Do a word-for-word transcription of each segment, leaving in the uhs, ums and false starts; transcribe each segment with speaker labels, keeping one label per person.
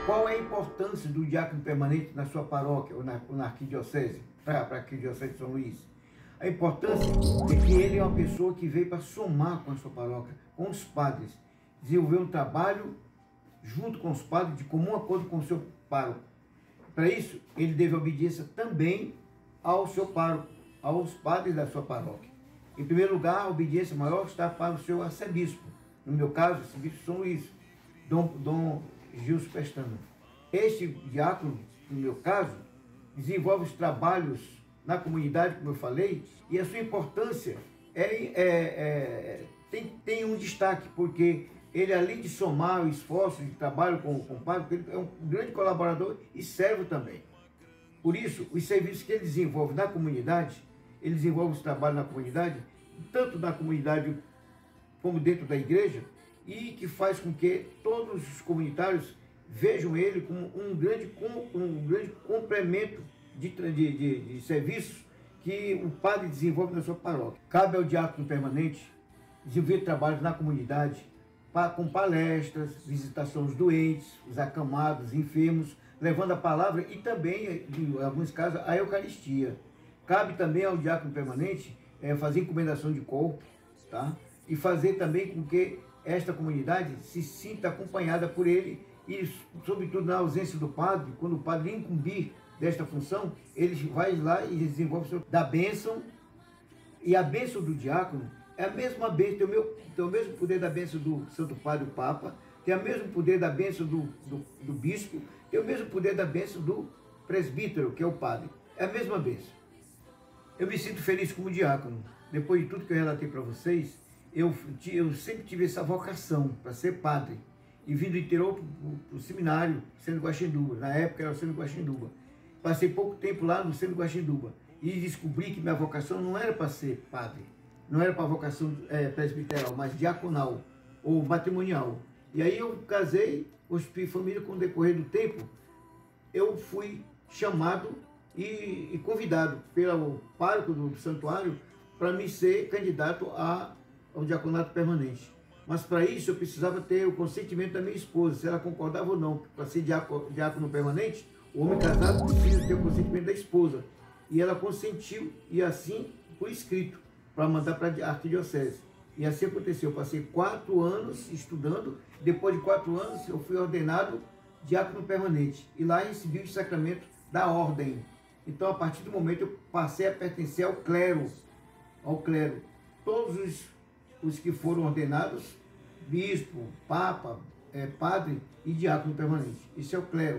Speaker 1: Qual é a importância do diácono permanente na sua paróquia ou na, ou na arquidiocese, para a arquidiocese de São Luís? A importância é que ele é uma pessoa que veio para somar com a sua paróquia, com os padres, desenvolver um trabalho junto com os padres, de comum acordo com o seu pároco. Para isso, ele deve obediência também ao seu pároco, aos padres da sua paróquia. Em primeiro lugar, a obediência maior está para o seu arcebispo, no meu caso, o arcebispo de São Luís, Dom, Dom Gilson Pestana. Este diácono, no meu caso, desenvolve os trabalhos na comunidade, como eu falei, e a sua importância é, é, é, tem, tem um destaque, porque ele, além de somar o esforço de trabalho com, com o padre, ele é um grande colaborador e servo também. Por isso, os serviços que ele desenvolve na comunidade, ele desenvolve os trabalhos na comunidade, tanto na comunidade como dentro da igreja, e que faz com que todos os comunitários vejam ele como um grande, um grande complemento de, de, de, de serviços que o padre desenvolve na sua paróquia. Cabe ao diácono permanente desenvolver trabalhos na comunidade, com palestras, visitação aos doentes, os acamados, enfermos, levando a palavra e também, em alguns casos, a Eucaristia. Cabe também ao diácono permanente é, fazer encomendação de corpo, tá? E fazer também com que esta comunidade se sinta acompanhada por ele e, sobretudo, na ausência do padre, quando o padre incumbir desta função, ele vai lá e desenvolve o seu, da bênção, e a bênção do diácono é a mesma bênção, tem o, meu, tem o mesmo poder da bênção do Santo Padre, o Papa, tem o mesmo poder da bênção do, do, do bispo, tem o mesmo poder da bênção do presbítero, que é o padre. É a mesma bênção. Eu me sinto feliz como diácono. Depois de tudo que eu relatei para vocês, eu, eu sempre tive essa vocação para ser padre. E vim do interior para o seminário, Centro Guaxinduba. Na época era o Centro Guaxinduba. Passei pouco tempo lá no Centro Guaxinduba. E descobri que minha vocação não era para ser padre. Não era para vocação é, presbiteral, mas diaconal ou matrimonial. E aí eu casei, hospedei família. Com o decorrer do tempo, eu fui chamado e, e convidado pelo pároco do santuário para me ser candidato a, ao diaconato permanente. Mas para isso eu precisava ter o consentimento da minha esposa, se ela concordava ou não. Para ser diácono, diácono permanente, o homem casado precisa ter o consentimento da esposa. E ela consentiu, e assim, por escrito, para mandar para a arquidiocese. E assim aconteceu. Eu passei quatro anos estudando. Depois de quatro anos, eu fui ordenado diácono permanente. E lá recebi o sacramento da ordem. Então, a partir do momento, eu passei a pertencer ao clero. Ao clero. Todos os, os que foram ordenados, bispo, papa, é, padre e diácono permanente. Isso é o clero.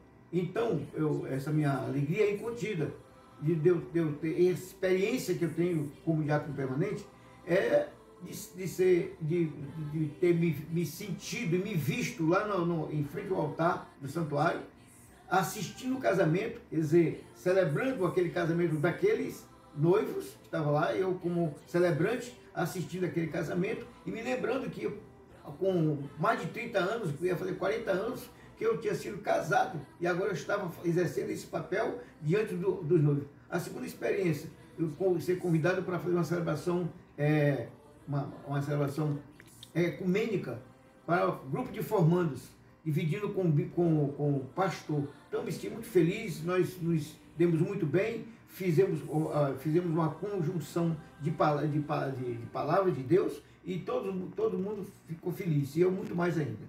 Speaker 1: Então, eu, essa minha alegria é incontida. De eu, de eu ter a experiência que eu tenho como diácono permanente, é de, de, ser, de, de ter me, me sentido e me visto lá no, no, em frente ao altar do santuário, assistindo o casamento, quer dizer, celebrando aquele casamento daqueles noivos que estavam lá, eu como celebrante assistindo aquele casamento e me lembrando que eu, com mais de trinta anos, eu ia fazer quarenta anos, que eu tinha sido casado e agora eu estava exercendo esse papel diante do, dos noivos. A segunda experiência, eu ser convidado para fazer uma celebração, é, uma, uma celebração é, ecumênica para o grupo de formandos, dividindo com, com, com o pastor. Então, me senti muito feliz, nós nos demos muito bem, fizemos, uh, fizemos uma conjunção de, de, de, de palavras de Deus e todo, todo mundo ficou feliz, e eu muito mais ainda.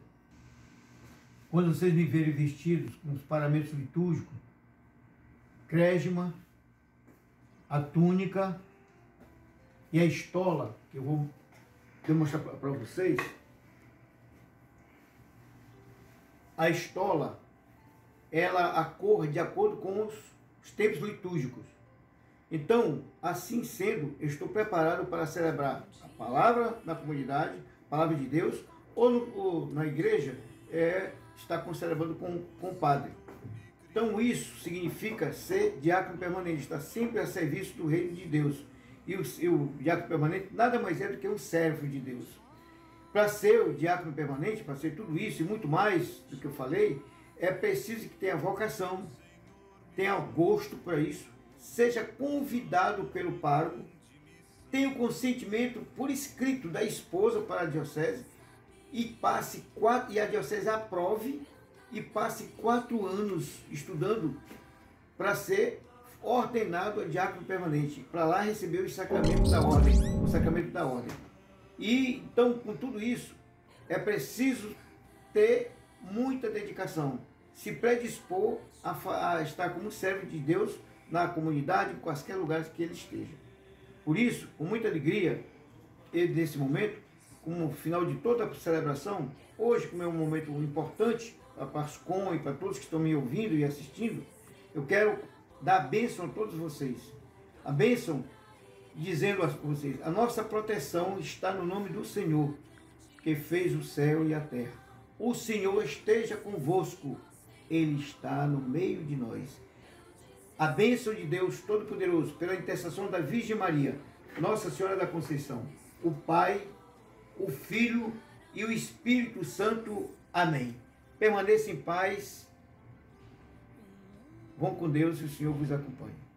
Speaker 1: Quando vocês me verem vestidos com os paramentos litúrgicos, cresma, a túnica e a estola, que eu vou demonstrar para vocês. A estola, ela acorre de acordo com os, os tempos litúrgicos. Então, assim sendo, eu estou preparado para celebrar a palavra na comunidade, a palavra de Deus, ou, no, ou na igreja, é, está celebrando com, com o padre. Então isso significa ser diácono permanente, estar sempre a serviço do reino de Deus. E o, e o diácono permanente nada mais é do que um servo de Deus. Para ser o diácono permanente, para ser tudo isso e muito mais do que eu falei, é preciso que tenha vocação, tenha gosto para isso, seja convidado pelo pároco, tenha o consentimento por escrito da esposa para a diocese, e passe quatro, e a diocese aprove e passe quatro anos estudando para ser ordenado a diácono permanente, para lá receber os sacramentos da ordem, o sacramento da ordem. E então, com tudo isso, é preciso ter muita dedicação, se predispor a, a estar como servo de Deus na comunidade, em quaisquer lugares que ele esteja. Por isso, com muita alegria, e nesse momento, como final de toda a celebração, hoje, como é um momento importante para a Pascom e para todos que estão me ouvindo e assistindo, eu quero dar a bênção a todos vocês. A bênção dizendo a vocês, a nossa proteção está no nome do Senhor, que fez o céu e a terra. O Senhor esteja convosco, Ele está no meio de nós. A bênção de Deus Todo-Poderoso, pela intercessão da Virgem Maria, Nossa Senhora da Conceição, o Pai, o Filho e o Espírito Santo. Amém. Permaneça em paz. Vão com Deus e o Senhor vos acompanhe.